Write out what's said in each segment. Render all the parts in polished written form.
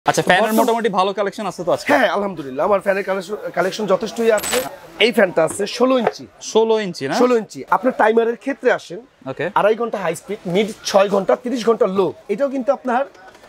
আচ্ছা ফ্যানের মোটামুটি ভালো কালেকশন আছে তো আজকে। হ্যাঁ আলহামদুলিল্লাহ আমার ফ্যানের কালেকশন যথেষ্টই আছে। এই ফ্যানটা আছে 16 ইঞ্চি। 16 ইঞ্চি না? 16 ইঞ্চি। আপনার টাইমারের ক্ষেত্রে আসেন। ওকে। 2.5 ঘন্টা হাই স্পিড, মিড 6 ঘন্টা, 30 ঘন্টা লো। এটাও কিন্তু আপনার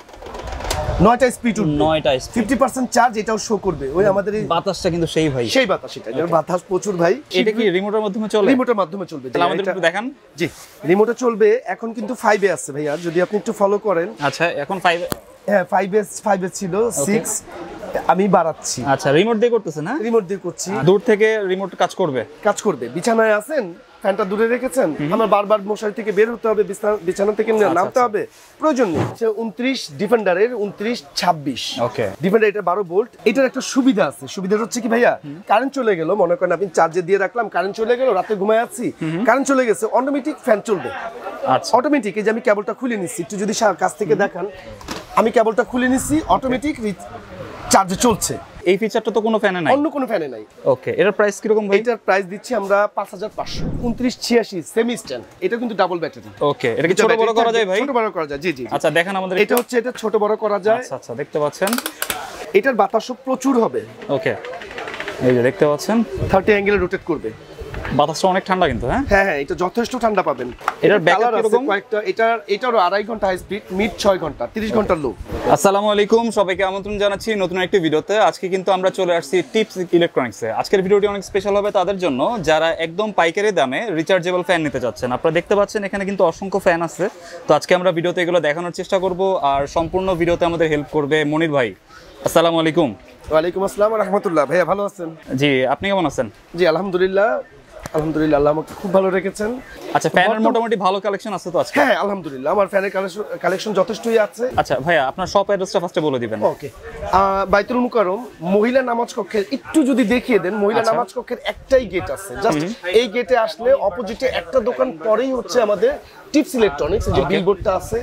9টা স্পিড উঠবে। 9টা স্পিড। 50% চার্জ এটাও শো করবে। ওই আমাদের এই বাতাসটা কিন্তু সেই ভাই। সেই বাতাস এটা। এর বাতাস প্রচুর ভাই। এটা কি রিমোটের মাধ্যমে চলে? রিমোটের মাধ্যমে চলবে। তাহলে আমাদের একটু দেখান। জি, রিমোটে চলবে। এখন কিন্তু 5 এ আছে ভাইয়া, যদি আপনি একটু ফলো করেন। আচ্ছা এখন 5 হ্যাঁ 5 এ ছিল 6 আমি বাড়াচ্ছি। আচ্ছা রিমোট দিয়ে করতেছে না? রিমোট দিয়ে করছি। দূর থেকে রিমোট কাজ করবে। বিছানায় আছেন, ফ্যানটা দূরে রেখেছেন, আমার বারবার মশারি থেকে বের হতে হবে, বিছানা থেকে নামতে হবে, প্রয়োজন নেই। 29 ডিফেন্ডারের 29 26। ওকে। ডিফেন্ডার এটা 12 ভোল্ট। এটার একটা সুবিধা আছে। সুবিধাটা হচ্ছে কি ভাইয়া, কারেন্ট চলে গেল, মনে করেন আপনি চার্জে দিয়ে রাখলাম, কারেন্ট চলে গেল, রাতে ঘুমায় আছি, কারেন্ট চলে গেছে, অটোমেটিক ফ্যান চলবে। আচ্ছা অটোমেটিক। এই যে আমি কেবলটা খুলে নিচ্ছি, একটু যদি কাছ থেকে দেখান, আমি কেবলটা খুলে নিচ্ছি, অটোমেটিক চার্জে চলছে। এই ফিচারটা তো কোনো ফ্যানে নাই? অন্য কোনো ফ্যানে নাই। ওকে। এটার প্রাইস কি রকম ভাই? এটার প্রাইস দিচ্ছি আমরা 5500। 2986 সেমি স্ট্যান্ড। এটা কিন্তু ডাবল ব্যাটারি। ওকে। এটা কি ছোট বড় করা যায় ভাই? ছোট বড় করা যায়। জি জি। আচ্ছা দেখেন আমাদের। এটা হচ্ছে এটা ছোট বড় করা যায়। আচ্ছা আচ্ছা দেখতে পাচ্ছেন। এটার বাতাসও প্রচুর হবে। ওকে। এই যে দেখতে পাচ্ছেন 30 অ্যাঙ্গেলে রোটেট করবে। বাতাসটা অনেক ঠান্ডা কিন্তু। হ্যাঁ হ্যাঁ এটা যথেষ্ট ঠান্ডা পাবেন। এটার ব্যাকআপ কি রকম? কয়েকটা এটারও 2.5 ঘন্টা হাই স্পিড, মিড 6 ঘন্টা, 30 ঘন্টা লো। আসসালামু আলাইকুম, সবাইকে আমন্ত্রণ জানাচ্ছি নতুন একটি ভিডিওতে। আজকে কিন্তু আমরা চলে আসছি টিপস ইলেকট্রনিক্সে। আজকের ভিডিওটি অনেক স্পেশাল হবে তাদের জন্য যারা একদম পাইকারি দামে রিচার্জেবল ফ্যান নিতে চাচ্ছেন। আপনারা দেখতে পাচ্ছেন এখানে কিন্তু অসংখ্য ফ্যান আছে। তো আজকে আমরা ভিডিওতে এগুলো দেখানোর চেষ্টা করব, আর সম্পূর্ণ ভিডিওতে আমাদের হেল্প করবে মনির ভাই। আসসালামু আলাইকুম। ওয়ালাইকুম আসসালাম ওয়া রাহমাতুল্লাহ। ভাইয়া ভালো আছেন? জি, আপনি কেমন আছেন? জি আলহামদুলিল্লাহ। আল্লাহ আমাকে খুব ভালো রেখেছেন। আচ্ছা ফ্যানের মোটামুটি ভালো কালেকশন আছে তো আজকে? হ্যাঁ আলহামদুলিল্লাহ আমার ফ্যানের কালেকশন যথেষ্টই আছে। আচ্ছা ভাইয়া আপনার শপ অ্যাড্রেসটা ফার্স্টে বলে দিবেন। ওকে। বাইতুল মুকাররম মহিলা নামাজ কক্ষের একটু যদি দেখিয়ে দেন, মহিলা নামাজ কক্ষের একটাই গেট আছে। জাস্ট এই গেটে আসলে অপোজিটে একটা দোকান পরেই হচ্ছে আমাদের টিপস ইলেকট্রনিক্স। যে বিলবোর্ডটা আছে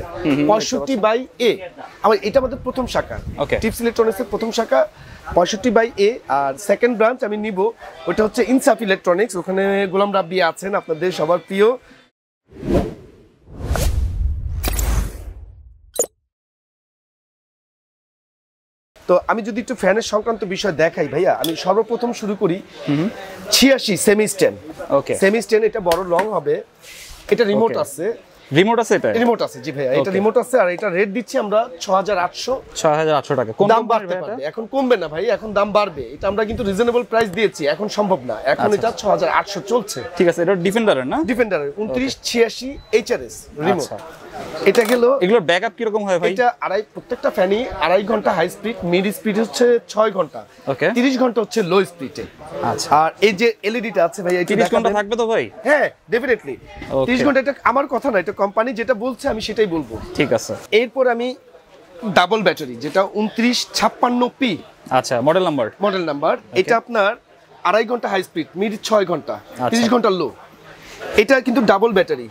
65/A। এটা আমাদের প্রথম শাখা। টিপস ইলেকট্রনিক্সের প্রথম শাখা 65/A। আর সেকেন্ড ব্রাঞ্চ আমি নিব, ওটা হচ্ছে ইনসাফ ইলেকট্রনিক্স। ওখানে গোলাম রাব্বি আছেন, আপনাদের সবার প্রিয়। তো আমি যদি একটু ফ্যানের সংক্রান্ত বিষয় দেখাই ভাইয়া, আমি সর্বপ্রথম শুরু করি 86 semi stand. Okay. Semi stand, এটা বড় লং হবে। এটা রিমোট আছে। রিমোট আছে? এটা রিমোট আছে জি ভাইয়া, এটা রিমোট আছে। আর এটা রেট দিচ্ছি আমরা 6800 টাকা। দাম বাড়তে পারবে, এখন কমবে না ভাই, এখন দাম বাড়বে। এটা আমরা কিন্তু রিজনেবল প্রাইস দিয়েছি, এখন সম্ভব না, এখন এটা 6800 চলছে। ঠিক আছে। এটা ডিফেন্ডারের না? ডিফেন্ডারের 2986 HRS রিমোট। এটা গেল। এগুলোর ব্যাকআপ কি রকম হয় ভাই? এটা প্রত্যেকটা ফ্যানই 2.5 ঘন্টা হাই স্পিড, মিড স্পিড হচ্ছে 6 ঘন্টা, 30 ঘন্টা হচ্ছে লো স্পিডে। আচ্ছা। আর এই যে এলইডিটা আছে ভাই, এটা 30 ঘন্টা থাকবে তো ভাই? হ্যাঁ ডেফিনেটলি 30 ঘন্টা। এটা আমার কথা না, এটা কোম্পানি যেটা বলছে আমি সেটাই বলবো। ঠিক আছে। এরপর আমি ডাবল ব্যাটারি, যেটা 2956P। আচ্ছা মডেল নাম্বার। এটা আপনার 2.5 ঘন্টা হাই স্পিড, মিড 6 ঘন্টা, 30 ঘন্টা লো। এটা কিন্তু ডাবল ব্যাটারি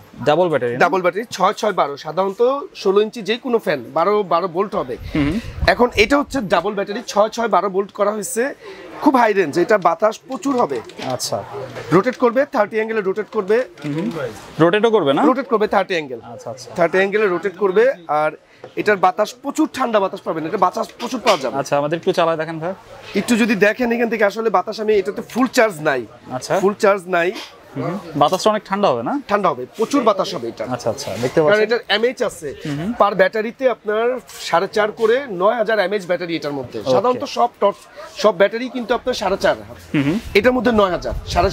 6/6/12। সাধারণত 16 ইঞ্চি যে কোনো ফ্যান 12 ভোল্ট হবে। এখন এটা হচ্ছে ডাবল ব্যাটারি 6/6/12 ভোল্ট করা হয়েছে, খুব হাই রেঞ্জ। এটা বাতাস প্রচুর হবে। আচ্ছা। রোটেট করবে 30 অ্যাঙ্গেলে, রোটেট করবে। রোটেটও করবে না? রোটেট করবে 30 অ্যাঙ্গেল। আচ্ছা আচ্ছা 30 অ্যাঙ্গেলে রোটেট করবে। আর এটার বাতাস প্রচুর ঠান্ডা বাতাস পাবেন, এটা বাতাস প্রচুর পাওয়া যাবে। আচ্ছা আমাদের একটু চালায় দেখেন ভাই। একটু যদি দেখেন এখান থেকে, আসলে বাতাস আমি এটাতে ফুল চার্জ নাই। আচ্ছা ফুল চার্জ নাই। বাতাসটা অনেক ঠান্ডা হবে না? ঠান্ডা হবে, প্রচুর বাতাস হবে এটা। আচ্ছা আচ্ছা দেখতে পাচ্ছেন। কারণ এটার এমএইচ আছে পার ব্যাটারিতে আপনার 4.5 করে 9000 এমএইচ ব্যাটারি এটার মধ্যে। সাধারণত সব ব্যাটারি কিন্তু আপনার 4.5, এটার মধ্যে 9000,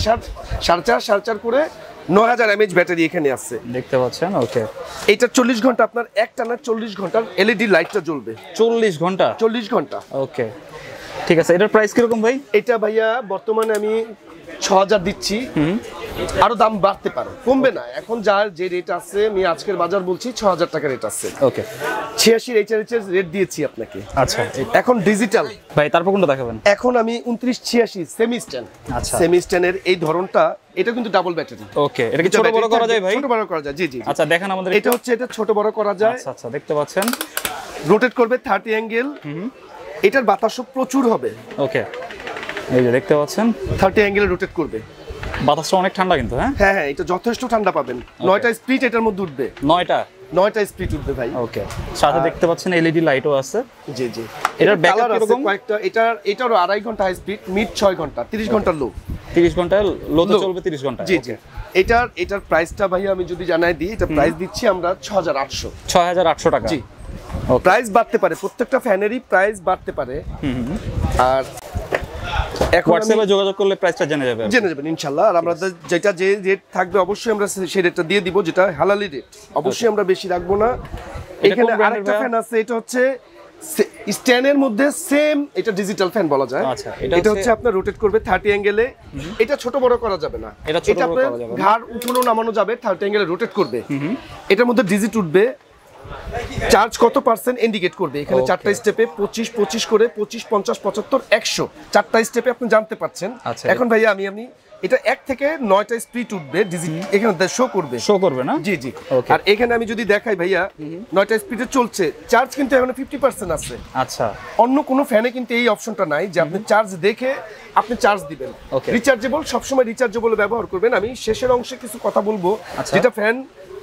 4.5 করে 9000 এমএইচ ব্যাটারি এখানে আছে, দেখতে পাচ্ছেন। ওকে। এটা 40 ঘন্টা আপনার একটানা 40 ঘন্টার এলইডি লাইটটা জ্বলবে। 40 ঘন্টা? 40 ঘন্টা। ওকে ঠিক আছে। এটার প্রাইস কিরকম ভাই? এটা ভাইয়া বর্তমানে আমি 6000 দিচ্ছি, আরো দাম বাড়তে পারে, কমবে না। এখন যে রেট আছে, আমি আজকের বাজার বলছি 6000 টাকা রেট আছে। ওকে। 86 HRS রেট দিয়েছি আপনাকে। আচ্ছা এখন ডিজিটাল ভাই, তারপর কোনটা দেখাবেন? এখন আমি 2986 সেমি স্ট্যান্ড। আচ্ছা সেমি স্ট্যান্ডের এই ধরনটা, এটা কিন্তু ডাবল ব্যাটারি। ওকে। এটা কি ছোট বড় করা যায় ভাই? ছোট বড় করা যায় জি জি। আচ্ছা দেখেন আমাদের। এটা ছোট বড় করা যায়। আচ্ছা আচ্ছা দেখতে পাচ্ছেন। রোটেট করবে 30 অ্যাঙ্গেল। এটার বাতাসও প্রচুর হবে। ওকে। এই যে দেখতে পাচ্ছেন 30 অ্যাঙ্গেলে রোটেট করবে। বাতাসটা অনেক ঠান্ডা কিন্তু। হ্যাঁ হ্যাঁ এটা যথেষ্ট ঠান্ডা পাবেন। 9টা স্পিড এটার মধ্যে উঠবে। 9টা? 9টা স্পিড উঠবে ভাই। ওকে, সাথে দেখতে পাচ্ছেন এলইডি লাইটও আছে। জি জি, এটার ব্যাকআপ কিরকম? কয়েকটা, এটারও 2.5 ঘন্টা হাই স্পিড, মিড 6 ঘন্টা, 30 ঘন্টা লো। 30 ঘন্টা লোতে চলবে, 30 ঘন্টা। জি জি। এটার প্রাইসটা ভাই আমি যদি জানাই দিই, এটা প্রাইস দিচ্ছি আমরা 6800। 6800 টাকা। জি, প্রাইস বাড়তে পারে, প্রত্যেকটা ফ্যানেরই প্রাইস বাড়তে পারে। আর এখন হোয়াটসঅ্যাপে যোগাযোগ করলে প্রাইসটা জেনে যাবেন ইনশাআল্লাহ। আর আমাদের যেটা যে রেট থাকবে অবশ্যই আমরা সেই রেটটা দিয়ে দিব, যেটা হালালি রেট। অবশ্যই আমরা বেশি রাখবো না। এখানে আরেকটা ফ্যান আছে, এটা হচ্ছে স্ট্যান্ডের মধ্যে সেম, এটা ডিজিটাল ফ্যান বলা যায়। আচ্ছা, এটা হচ্ছে আপনার রোটেট করবে 30 অ্যাঙ্গেলে। এটা ছোট বড় করা যাবে না, এটা আপনার ঘাড় উঠানো নামানো যাবে, 30 অ্যাঙ্গেলে রোটেট করবে। এটার মধ্যে ডিজিট উঠবে, চার্জ কত পার্সেন্ট ইন্ডিকেট করবে। এখানে 4টা স্টেপে 25 করে 25, 50, 75, 100 4টা স্টেপে আপনি জানতে পারছেন। এখন ভাইয়া আমি এটা 1 থেকে 9টা স্পিড উঠবে, ডিজিট এখানে শো করবে না? জি জি। আর এখানে আমি যদি দেখাই ভাইয়া, 9টা স্পিডে চলছে, চার্জ কিন্তু এখনো 50% আছে। আচ্ছা, অন্য কোনো ফ্যানে কিন্তু এই অপশনটা নাই যে আপনি চার্জ দেখে আপনি চার্জ দিবেন। রিচার্জেবল, সবসময় রিচার্জেবল ব্যবহার করবেন। আমি শেষের অংশে কিছু কথা বলবো, যেটা ফ্যান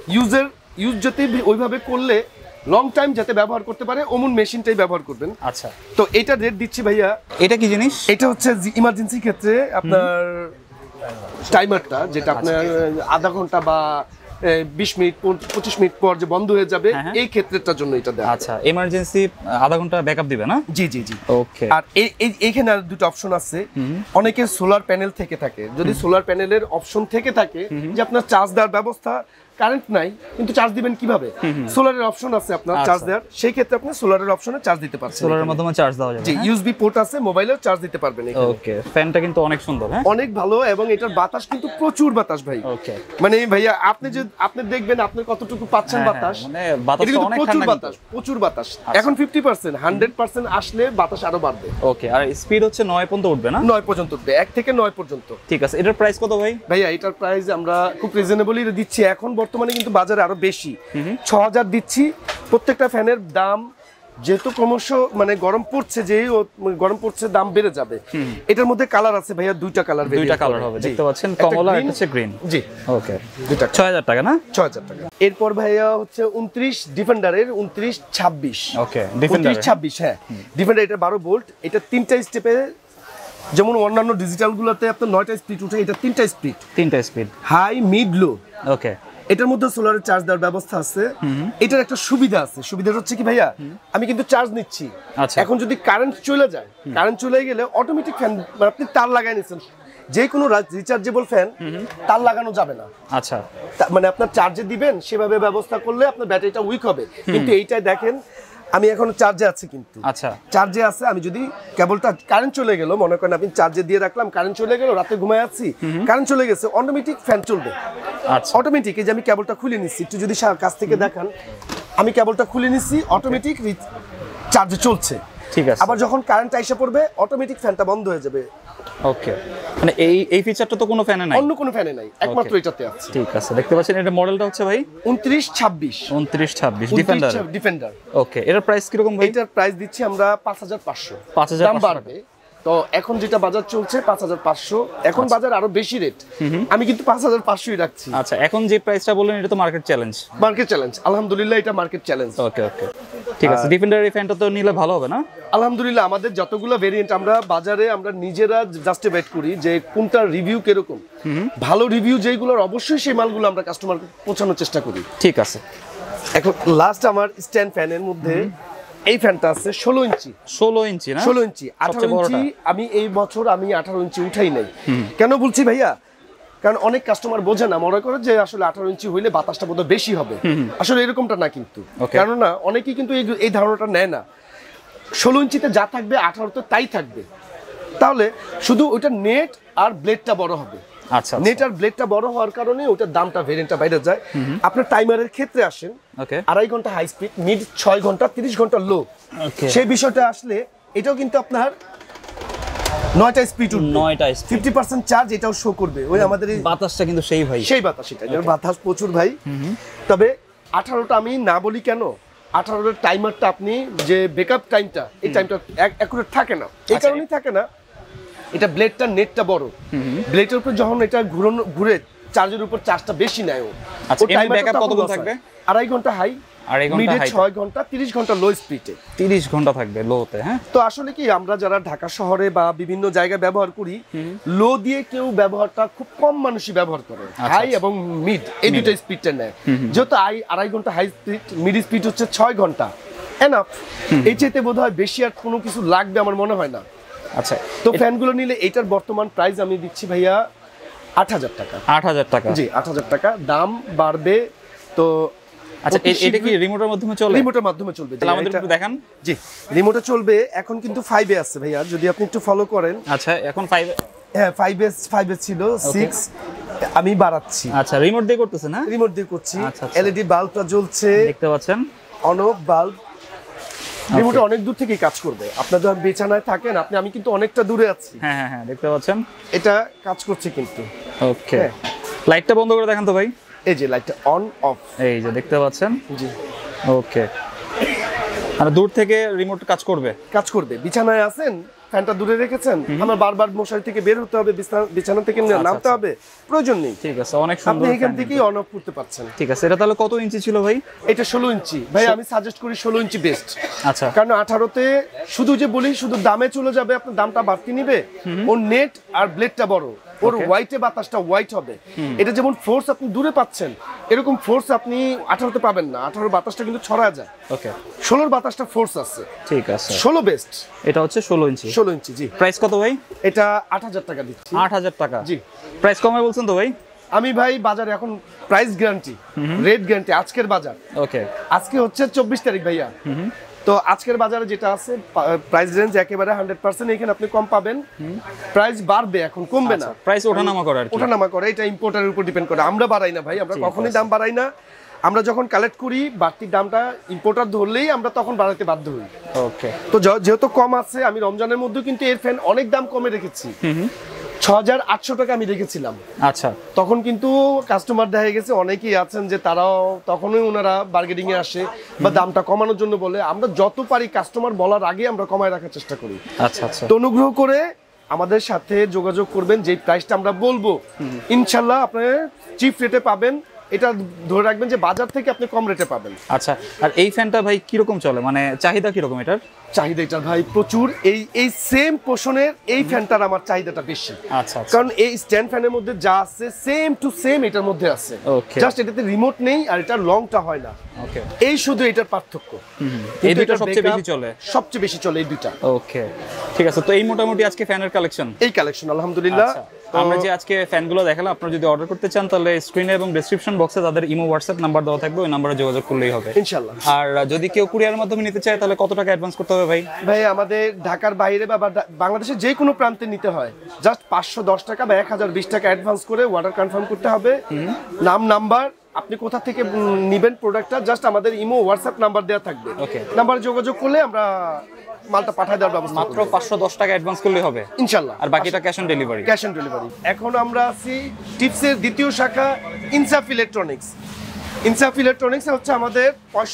ইউজ যাতে ওইভাবে করলে লং টাইম যাতে ব্যবহার করতে পারে, অমন মেশিনটাই ব্যবহার করবেন। আচ্ছা, তো এটা রেট দিচ্ছি ভাইয়া। এটা কি জিনিস? এটা হচ্ছে ইমার্জেন্সি ক্ষেত্রে আপনার টাইমারটা, যেটা আপনার আধা ঘন্টা বা 20 মিনিট 25 মিনিট পর যে বন্ধ হয়ে যাবে, এই ক্ষেত্রেটার জন্য এটা দেয়া। আচ্ছা, ইমার্জেন্সি আধা ঘন্টা ব্যাকআপ দিবে না? জি জি জি। ওকে। আর এইখানে আর দুটো অপশন আছে। অনেকে সোলার প্যানেল থেকে থাকে, যদি সোলার প্যানেলের অপশন থেকে থাকে যে আপনার চার্জ দেওয়ার ব্যবস্থা, কারেন্ট নাই কিন্তু চার্জ দিবেন কিভাবে, সোলারের অপশন আছে আপনার চার্জ দেওয়ার, সেই ক্ষেত্রে আপনি সোলারের অপশনে চার্জ দিতে পারছেন। সোলারের মাধ্যমে চার্জ দেওয়া যাবে। জি, ইউএসবি পোর্ট আছে, মোবাইলেও চার্জ দিতে পারবেন এখানে। ওকে, ফ্যানটা কিন্তু অনেক সুন্দর। হ্যাঁ, অনেক ভালো, এবং এটার বাতাস কিন্তু প্রচুর বাতাস ভাই। ওকে, মানে ভাইয়া আপনি দেখবেন আপনি কতটুকু পাচ্ছেন বাতাস, মানে বাতাসটা অনেক ঠান্ডা, প্রচুর বাতাস। এখন 50%, 100% আসলে বাতাস আরো বাড়বে। ওকে, আর স্পিড হচ্ছে 9 পর্যন্ত উঠবে না? 9 পর্যন্ত উঠবে, 1 থেকে 9 পর্যন্ত। ঠিক আছে, এটার প্রাইস কত ভাই? ভাইয়া এটার প্রাইস আমরা খুব রিজনেবলই দিচ্ছি। এখন বর্তমানে কিন্তু বাজারে আরো বেশি, 6000 দিচ্ছি। প্রত্যেকটা ফ্যানের দাম যেহেতু ক্রমশ মানে গরম পড়ছে, দাম বেড়ে যাবে। এটার মধ্যে কালার আছে ভাইয়া, দুইটা কালার হবে, দেখতে পাচ্ছেন, কমলা আর হচ্ছে গ্রিন। জি, ওকে, দুইটা 6000 টাকা না? 6000 টাকা। এরপর ভাইয়া হচ্ছে 29 ডিফেন্ডারের 29, 26। ওকে, ডিফেন্ডার 26, হ্যাঁ ডিফেন্ডার। এটা 12 ভোল্ট, এটা 3টা স্টেপে, যেমন অন্যান্য ডিজিটাল গুলোতে আপনার 9টা স্পিড উঠে, এটা 3টা speed, high, mid, low. Okay, এটার মধ্যে সোলারের চার্জ দেওয়ার ব্যবস্থা আছে। এটার একটা সুবিধা আছে, সুবিধাটা হচ্ছে কি ভাইয়া, আমি কিন্তু চার্জ নিচ্ছি, এখন যদি কারেন্ট চলে যায়, কারেন্ট চলে গেলে অটোমেটিক ফ্যান, আপনি তার লাগাই নিচ্ছেন, যে কোনো রিচার্জেবল ফ্যান তার লাগানো যাবে না। আচ্ছা, মানে আপনার চার্জে দিবেন, সেভাবে ব্যবস্থা করলে আপনার ব্যাটারিটা উইক হবে। কিন্তু এইটাই দেখেন, আমি এখন চার্জে আছি, কিন্তু চার্জে আছে, আমি যদি কেবলটা কারেন্ট চলে গেল, মনে করেন আপনি চার্জে দিয়ে রাখলাম, কারেন্ট চলে গেল, রাতে ঘুমায় আছি, কারেন্ট চলে গেছে, অটোমেটিক ফ্যান চলবে। অটোমেটিক, এই যে আমি কেবলটা খুলে নিচ্ছি, একটু যদি কাছ থেকে দেখান, আমি কেবলটা খুলে নিচ্ছি, অটোমেটিক চার্জে চলছে। ঠিক আছে, আবার যখন কারেন্ট এসে পড়বে, অটোমেটিক ফ্যানটা বন্ধ হয়ে যাবে। ওকে, মানে এই ফিচারটা তো কোনো ফ্যানে নাই, অন্য কোনো ফ্যানে নাই, একমাত্র এটাতে আছে। ঠিক আছে, দেখতে পাচ্ছেন, এটা মডেলটা হচ্ছে ভাই 29, 26 ডিফেন্ডার। ওকে, এটার প্রাইস কি রকম ভাই? এটার প্রাইস দিচ্ছি আমরা 5500। দাম বাড়বে, তো এখন যেটা বাজার চলছে 5500, এখন বাজার আরো বেশি রেট, আমি কিন্তু 5500ই রাখছি। আচ্ছা, এখন যে প্রাইসটা বললেন, এটা তো মার্কেট চ্যালেঞ্জ। আলহামদুলিল্লাহ, এটা মার্কেট চ্যালেঞ্জ। ওকে, ঠিক আছে। ডিফেন্ডার এই ফ্যানটা তো নিলে ভালো হবে না? আলহামদুলিল্লাহ, আমাদের যতগুলো ভেরিয়েন্ট আমরা বাজারে আমরা নিজেরা জাস্টিফাইড করি যে কোনটার রিভিউ কিরকম, ভালো রিভিউ যেগুলোর, অবশ্যই সেই মালগুলো আমরা কাস্টমারকে পৌঁছানোর চেষ্টা করি। ঠিক আছে, এখন লাস্ট আমার স্ট্যান্ড ফ্যানের মধ্যে এই ফ্যানটা আছে 16 ইঞ্চি। 16 ইঞ্চি না? 16 ইঞ্চি। 18 ইঞ্চি আমি এই বছর 18 ইঞ্চি উঠাই নাই। কেন বলছি ভাইয়া, কারণ অনেক কাস্টমার বোঝে না, মনে করে যে আসলে 18 ইঞ্চি হইলে বাতাসটা বোধহয় বেশি হবে। আসলে এরকমটা না, কিন্তু কেননা অনেকেই কিন্তু এই ধারণাটা নেয় না। 16 ইঞ্চিতে যা থাকবে 18তে তাই থাকবে, তাহলে শুধু ওইটা নেট আর ব্লেডটা বড় হবে। আচ্ছা, নেট আর ব্লেডটা বড় হওয়ার কারণে ওটার দামটা ভেরিয়েন্টটা বাইরে যায়। আপনার টাইমারের ক্ষেত্রে আসেন, 2.5 ঘন্টা হাই স্পিড, মিড 6 ঘন্টা, 30 ঘন্টা লো, সেই বিষয়টা আসলে এটাও কিন্তু আপনার 9টা স্পিড, 9টা 50% চার্জ, এটাও শো করবে। ওই আমাদের এই বাতাসটা কিন্তু সেই বাতাস, এটা বাতাস প্রচুর ভাই। তবে 18টা আমি না বলি কেন, 18টার টাইমারটা আপনি যে ব্যাকআপ টাইমটা, এই টাইমটা অ্যাকুরেট থাকে না, এই কারণেই থাকে না, এটা ব্লেডটা নেটটা বড়, ব্লেডের উপর যখন এটা ঘুরে চার্জের উপর চার্জটা বেশি নেয়, আচ্ছা এমনি ব্যাকআপ কতক্ষণ থাকবে? 2.5 ঘন্টা হাই, 2.5 ঘন্টা মিডে হাই, 6 ঘন্টা, 30 ঘন্টা লো স্পিডে। 30 ঘন্টা থাকবে লোতে। হ্যাঁ, তো আসলে কি আমরা যারা ঢাকা শহরে বা বিভিন্ন জায়গায় ব্যবহার করি, লো দিয়ে কেউ ব্যবহারটা খুব কম মানুষই ব্যবহার করে। হাই এবং মিড এই দুটো স্পিডটা নেয়। যেহেতু 2.5 ঘন্টা হাই স্পিড, মিড স্পিড হচ্ছে 6 ঘন্টা, এনাফ। এই চাইতে বোধহয় বেশি আর কোনো কিছু লাগবে আমার মনে হয় না। আচ্ছা তো ফ্যানগুলো নিলে এটার বর্তমান প্রাইস আমি দিচ্ছি ভাইয়া 8,000 টাকা। 8,000 টাকা? জি 8,000 টাকা। দাম বাড়বে তো। আচ্ছা এটা কি রিমোটের মাধ্যমে চলে? রিমোটের মাধ্যমে চলবে। তাহলে আমাদের একটু দেখান। জি রিমোটে চলবে। এখন কিন্তু 5 এ আছে ভাইয়া, যদি আপনি একটু ফলো করেন। আচ্ছা এখন 5? হ্যাঁ 5 এ ছিল, 6 আমি বাড়াচ্ছি। আচ্ছা রিমোট দিয়ে করতেছেন? হ্যাঁ রিমোট দিয়ে করছি। আচ্ছা, এলইডি বাল্বটা জ্বলছে, দেখতে পাচ্ছেন, অন অফ বাল্ব। রিমোটে অনেক দূর থেকেই কাজ করবে। আপনার যখন বিছানায় থাকেন, আমি কিন্তু অনেকটা দূরে আছি। হ্যাঁ হ্যাঁ হ্যাঁ দেখতে পাচ্ছেন, এটা কাজ করছে কিন্তু। ওকে লাইটটা বন্ধ করে দেখান তো ভাই। এই যে লাইটটা অন অফ, এই যে দেখতে পাচ্ছেন। জি ওকে, আর দূর থেকে রিমোট কাজ করবে? কাজ করবে। বিছানায় আছেন, ফ্যানটা দূরে রেখেছেন, আমার বারবার মশারি থেকে বের হতে হবে, বিছানা থেকে নামতে হবে, প্রয়োজন নেই। ঠিক আছে, অনেক সুন্দর। আপনি এখান থেকেই অন অফ করতে পারছেন। ঠিক আছে, এটা তাহলে কত ইঞ্চি ছিল ভাই? এটা 16 ইঞ্চি ভাই। আমি সাজেস্ট করি 16 ইঞ্চি বেস্ট। আচ্ছা, কারণ 18তে শুধু যে বলি শুধু দামে চলে যাবে, আপনার দামটা বাড়তি নিবে। ওর নেট আর ব্লেডটা বড়, ওর হোয়াইটে বাতাসটা হোয়াইট হবে। এটা যেমন ফোর্স আপনি দূরে পাচ্ছেন, এরকম ফোর্স আপনি 18তে পাবেন না। 18 বাতাসটা কিন্তু ছড়া যায়। ওকে 16 বাতাসটা ফোর্স আছে। ঠিক আছে, 16 বেস্ট। এটা হচ্ছে 16 ইঞ্চি। 16 ইঞ্চি জি। প্রাইস কত ভাই? এটা 8,000 টাকা দিচ্ছি। 8,000 টাকা জি। প্রাইস কমে বলছেন তো ভাই? আমি ভাই বাজারে এখন প্রাইস গ্যারান্টি, রেট গ্যারান্টি। আজকের বাজার, ওকে আজকে হচ্ছে 24 তারিখ ভাইয়া। তো আজকের বাজারে যেটা আছে প্রাইস রেঞ্জ একেবারে 100%। এখানে আপনি কম পাবেন। প্রাইস বাড়বে, এখন কমবে না। প্রাইস ওঠানামা করে আর কি? ওঠানামা করে, এটা ইম্পোর্টারের উপর ডিপেন্ড করে। আমরা বাড়াই না ভাই, আমরা কখনোই দাম বাড়াই না। আমরা যখন কালেক্ট করি বাড়তি দামটা ইম্পোর্টার ধরলেই আমরা তখন বাড়াতে বাধ্য হই। ওকে, তো যেহেতু কম আছে, আমি রমজানের মধ্যে কিন্তু এর ফ্যান অনেক দাম কমে রেখেছি। 6,800 টাকা আমি রেখেছিলাম। আচ্ছা, তখন কিন্তু কাস্টমার দেখা গেছে অনেকেই আছেন যে তারাও তখনই ওনারা বার্গেনিং এ আসে বা দামটা কমানোর জন্য বলে। আমরা যত পারি কাস্টমার বলার আগে আমরা কমায় রাখার চেষ্টা করি। আচ্ছা আচ্ছা। তো অনুগ্রহ করে আমাদের সাথে যোগাযোগ করবেন। যে প্রাইসটা আমরা বলবো ইনশাল্লাহ আপনি চিপ রেটে পাবেন। এটা ধরে রাখবেন যে বাজার থেকে আপনি কম রেটে পাবেন। আচ্ছা, আর এই ফ্যানটা ভাই কিরকম চলে, মানে চাহিদা কিরকম এটার? চাহিদা এটা ভাই প্রচুর। এই সেম পোষণের এই ফ্যানটার আমার চাহিদাটা বেশি। আচ্ছা, কারণ এই স্ট্যান্ড ফ্যানের মধ্যে যা আছে সেম টু সেম এটার মধ্যে আছে। ওকে, জাস্ট এটাতে রিমোট নেই আর এটা লংটা হয় না। ওকে, এই শুধু এটার পার্থক্য। এই দুটো সবচেয়ে বেশি চলে? সবচেয়ে বেশি চলে এই দুইটা। ওকে ঠিক আছে। তো এই মোটামুটি আজকে ফ্যানের কালেকশন? এই কালেকশন আলহামদুলিল্লাহ। আমরা যে আজকে ফ্যানগুলো দেখালাম, আপনারা যদি অর্ডার করতে চান তাহলে স্ক্রিনে এবং ডেসক্রিপশন বক্সে তাদের ইমো হোয়াটসঅ্যাপ নাম্বার দেওয়া থাকবে, ওই নাম্বারে যোগাযোগ করলেই হবে ইনশাআল্লাহ। আর যদি কেউ কুরিয়ারের মাধ্যমে নিতে চায় তাহলে কত টাকা অ্যাডভান্স করতে হবে ভাই? ভাই আমাদের ঢাকার বাইরে বা বাংলাদেশের যে কোনো প্রান্তে নিতে হয় জাস্ট 510 টাকা বা 1020 টাকা অ্যাডভান্স করে অর্ডার কনফার্ম করতে হবে। নাম, নাম্বার, আপনি কোথা থেকে নেবেন প্রোডাক্টটা, জাস্ট আমাদের ইমো হোয়াটসঅ্যাপ নাম্বার দেওয়া থাকবে। ওকে, নাম্বারে যোগাযোগ করলে আমরা মালটা পাঠিয়ে দেওয়ার ব্যবস্থা মাত্র 510 টাকা অ্যাডভান্স করলে হবে ইনশাআল্লাহ। আর বাকিটা cash on delivery? Cash on delivery. এখন আমরা আছি টিপসের দ্বিতীয় শাখা ইনসাফ ইলেকট্রনিক্স। ইনসাফ ইলেকট্রনিক্স হচ্ছে আমাদের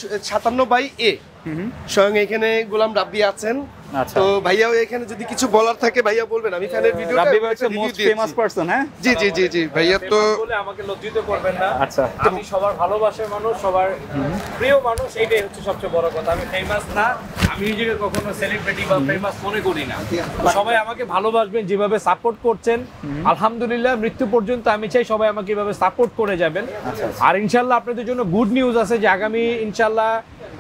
57/A। স্বয়ং এখানে গোলাম রাব্বি আছেন। আচ্ছা, তো ভাইয়াও এখানে যদি কিছু বলার থাকে ভাইয়া বলবেন। আমি ফ্যানের ভিডিওটা রাব্বি ভাই হচ্ছে মোস্ট ফেমাস পারসন। হ্যাঁ জি জি জি জি ভাইয়া তো বলে আমাকে লজ্জিত করবেন না। আচ্ছা, আমি সবার ভালোবাসার মানুষ, সবার প্রিয় মানুষ, এইটাই হচ্ছে সবচেয়ে বড় কথা। আমি ফেমাস না, আমি নিজেকে কখনো সেলিব্রিটি বা ফেমাস মনে করি না। সবাই আমাকে ভালোবাসবেন, যেভাবে সাপোর্ট করছেন আলহামদুলিল্লাহ মৃত্যু পর্যন্ত আমি চাই সবাই আমাকে এভাবে সাপোর্ট করে যাবেন। আর ইনশাল্লাহ আপনাদের জন্য গুড নিউজ আছে যে আগামী ইনশাল্লাহ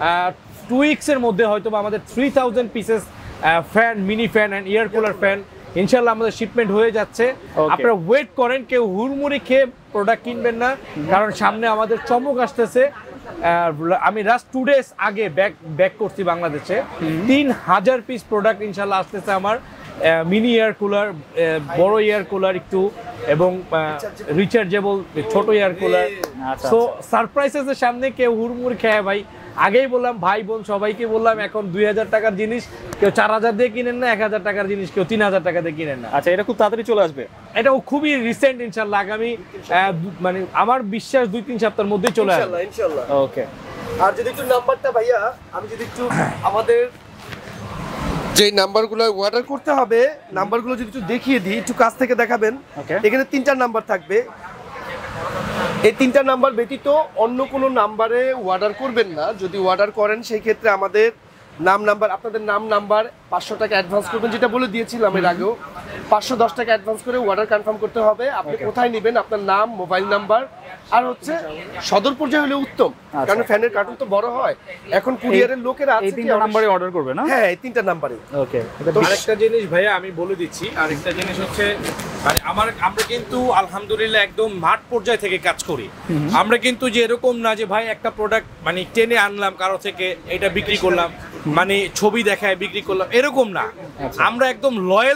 2 উইকসের মধ্যে হয়তো আমাদের 3000 pieces fan, mini fan and air cooler fan ইনশাল্লাহ আমাদের শিপমেন্ট হয়ে যাচ্ছে। আপনারা ওয়েট করেন, কেউ হুড়মুড়ি খেয়ে প্রোডাক্ট কিনবেন না, কারণ সামনে আমাদের চমক আসতেছে। আমি লাস্ট 2 ডেজ আগে ব্যাক করছি বাংলাদেশে 3000 পিস প্রোডাক্ট ইনশাল্লাহ আসতেছে আমার। মিনি এয়ার কুলার, বড় এয়ার কুলার একটু, এবং রিচার্জেবল ছোট এয়ার কুলার। সো সারপ্রাইজেসের সামনে কেউ হুড়মুড় খেয়ে ভাই, আগেই বললাম ভাই বোন সবাইকে বললাম, এখন 2000 টাকার জিনিস কেউ 4000 দিয়ে কিনেন না, 1000 টাকার জিনিস কেউ 3000 টাকা দিয়ে কিনেন না। আচ্ছা, এটা খুব তাড়াতাড়ি চলে আসবে? এটাও খুবই রিসেন্ট ইনশাল্লাহ, আগামী মানে আমার বিশ্বাস 2-3 সপ্তাহের মধ্যেই চলে আসবে ইনশাআল্লাহ। ওকে, আর যদি একটু নাম্বারটা ভাইয়া, আমি যদি একটু আমাদের যে নাম্বারগুলো অর্ডার করতে হবে নাম্বারগুলো যদি একটু দেখিয়ে দিই, একটু কাছ থেকে দেখাবেন। ওকে, এখানে 3টা নাম্বার থাকবে। এই 3টা নাম্বার ব্যতীত অন্য কোনো নাম্বারে অর্ডার করবেন না। যদি অর্ডার করেন সেই ক্ষেত্রে আমাদের আপনাদের নাম নাম্বার 500 টাকা অ্যাডভান্স করবেন, যেটা বলে দিয়েছিলাম এর আগেও। 510 টাকা অ্যাডভান্স করে অর্ডার কনফার্ম করতে হবে। আপনি কোথায় নেবেন, আপনার নাম, মোবাইল নাম্বার, আর হচ্ছে সদর পর্যায়ে হলে উত্তম, কারণ ফ্যানের কার্টুন তো বড় হয়। এখন কুরিয়ারের লোকেরা আছে, এই 3টা নাম্বারে অর্ডার করবে না? হ্যাঁ, এই 3টা নাম্বারে। ওকে। তো আরেকটা জিনিস ভাইয়া আমি বলে দিচ্ছি, আরেকটা জিনিস হচ্ছে মানে আমরা কিন্তু আলহামদুলিল্লাহ একদম মাঠ পর্যায় থেকে কাজ করি। আমরা কিন্তু যে এরকম না যে ভাই একটা প্রোডাক্ট মানে টেনে আনলাম কারো থেকে, এটা বিক্রি করলাম, মানে ছবি দেখায় বিক্রি করলাম, এরকম না। আমরা একদম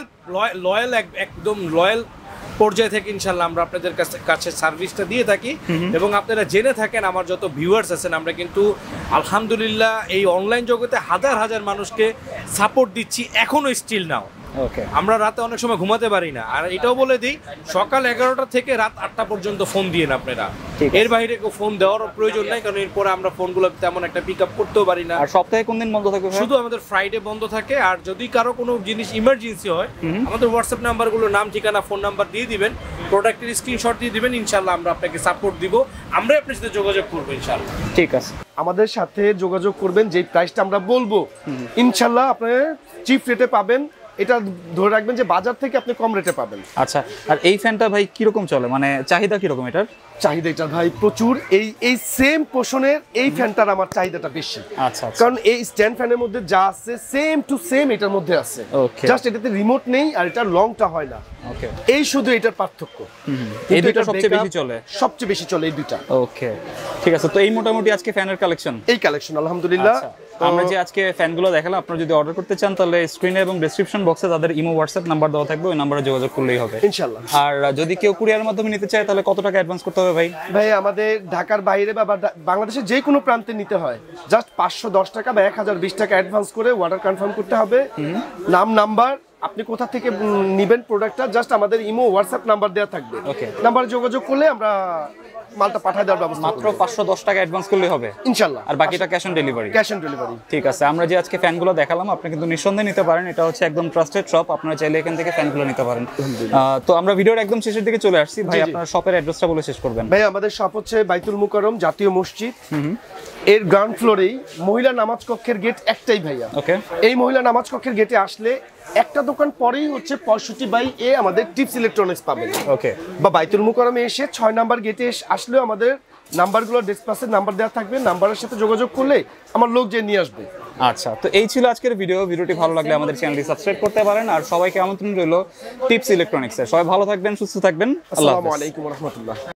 লয়াল একদম লয়াল পর্যায় থেকে ইনশাল্লাহ আমরা আপনাদের কাছে সার্ভিসটা দিয়ে থাকি। এবং আপনারা জেনে থাকেন, আমার যত ভিউয়ার্স আছেন, আমরা কিন্তু আলহামদুলিল্লাহ এই অনলাইন জগতে হাজার হাজার মানুষকে সাপোর্ট দিচ্ছি এখনো স্টিল নাও। ওকে। আমরা রাতে অনেক সময় ঘুমাতে পারি না, আর এটাও বলে দিই সকাল 11টা থেকে রাত 8টা পর্যন্ত ফোন দিয়ে না আপনারা, এর বাইরে কেউ ফোন দেওয়ার প্রয়োজন নাই, কারণ এরপরে আমরা ফোনগুলো তেমন একটা পিক আপ করতেও পারি না। আর সপ্তাহে কোন দিন বন্ধ থাকবে? শুধু আমাদের ফ্রাইডে বন্ধ থাকে। আর যদি কারো কোনো জিনিস ইমার্জেন্সি হয়, আমাদের হোয়াটসঅ্যাপ নাম্বারগুলো, নাম, ঠিকানা, ফোন নাম্বার দিয়ে দিবেন, প্রোডাক্টের স্ক্রিনশট দিয়ে দিবেন, ইনশাল্লাহ আমরা আপনাকে সাপোর্ট দিব, আমরা আপনার সাথে যোগাযোগ করবো ইনশাল্লাহ। ঠিক আছে, আমাদের সাথে যোগাযোগ করবেন, যেই প্রাইসটা আমরা বলবো ইনশাল্লাহ আপনি চিপ রেটে পাবেন। এটা ধরে রাখবেন যে বাজার থেকে আপনি কম রেটে পাবেন। আচ্ছা, আর এই ফ্যানটা ভাই কিরকম চলে, মানে চাহিদা কিরকম এটার? চাহিদা এটা ভাই প্রচুর। এই সেম পোষণের এই ফ্যানটার আমার চাহিদাটা বেশি। আচ্ছা, কারণ এই স্ট্যান্ড ফ্যানের মধ্যে যা আছে সেম টু সেম এটার মধ্যে আছে, জাস্ট এটাতে রিমোট নেই আর এটা লংটা হয় না। ওকে, এই শুধু এটার পার্থক্য। এই দুটো সবচেয়ে বেশি চলে? সবচেয়ে বেশি চলে এই দুইটা। ওকে, ঠিক আছে। তো এই মোটামুটি আজকে ফ্যানের কালেকশন, এই কালেকশন আলহামদুলিল্লাহ। আমরা যে আজকে ফ্যানগুলো দেখালাম, আপনারা যদি অর্ডার করতে চান তাহলে স্ক্রিনে এবং ডেসক্রিপশন বক্সে তাদের ইমো হোয়াটসঅ্যাপ নাম্বার দেওয়া থাকবে, ওই নাম্বারে যোগাযোগ করলেই হবে ইনশাআল্লাহ। আর যদি কেউ কুরিয়ারের মাধ্যমে নিতে চায় তাহলে কত টাকা অ্যাডভান্স করতে হবে ভাই? ভাই আমাদের ঢাকার বাইরে বা বাংলাদেশের যে কোনো প্রান্তে নিতে হয় জাস্ট 510 টাকা বা 1020 টাকা অ্যাডভান্স করে অর্ডার কনফার্ম করতে হবে। নাম, নাম্বার, আপনি কোথা থেকে নেবেন প্রোডাক্টটা, জাস্ট আমাদের ইমো হোয়াটসঅ্যাপ নাম্বার দেওয়া থাকবে। ওকে, নাম্বারে যোগাযোগ করলে আমরা মালটা পাঠিয়ে দেওয়ার ব্যবস্থা। মাত্র 510 টাকা অ্যাডভান্স করলেই হবে ইনশাআল্লাহ, আর বাকিটা cash on delivery? Cash on delivery. ঠিক আছে। আমরা যে আজকে ফ্যানগুলো দেখালাম আপনি কিন্তু নিঃসন্দেহে নিতে পারেন, এটা হচ্ছে একদম ট্রাস্টেড শপ, আপনারা চাইলে এখান থেকে ফ্যানগুলো নিতে পারেন। তো আমরা ভিডিওর একদম শেষের দিকে চলে আসছি ভাই, আপনার শপের অ্যাড্রেসটা বলে শেষ করবেন। ভাই আমাদের শপ হচ্ছে বাইতুল মুকাররম জাতীয় মসজিদ, এর গ্রাউন্ড ফ্লোরেই মহিলা নামাজ কক্ষের গেট একটাই ভাইয়া। ওকে, এই মহিলা নামাজ কক্ষের গেটে আসলে একটা দোকান পরেই হচ্ছে 65/A আমাদের টিপস ইলেকট্রনিক্স পাবেন। ওকে, বা বাইতুল মুকাররমে এসে 6 নাম্বার গেটে আসলেও আমাদের নাম্বারগুলো ডিসপ্লেসের নাম্বার দেওয়া থাকবে, নাম্বারের সাথে যোগাযোগ করলে আমার লোক যে নিয়ে আসবে। আচ্ছা, তো এই ছিল আজকের ভিডিওটি ভালো লাগলে আমাদের চ্যানেলটি সাবস্ক্রাইব করতে পারেন। আর সবাইকে আমন্ত্রণ রইল টিপস ইলেকট্রনিক্সে। সবাই ভালো থাকবেন, সুস্থ থাকবেন। আসসালামু আলাইকুম ওয়া রাহমাতুল্লাহ।